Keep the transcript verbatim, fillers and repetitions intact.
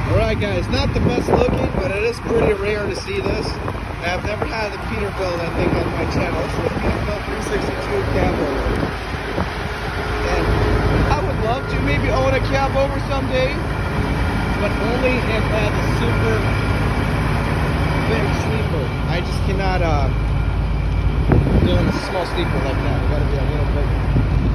Alright guys, not the best looking, but it is pretty rare to see this. I've never had a Peterbilt, I think, on my channel. It's the Peterbilt three sixty-two Cabover. And I would love to maybe own a Cabover someday, but only if it had a super big sleeper. I just cannot uh, do a small sleeper like that. It gotta be a little bigger.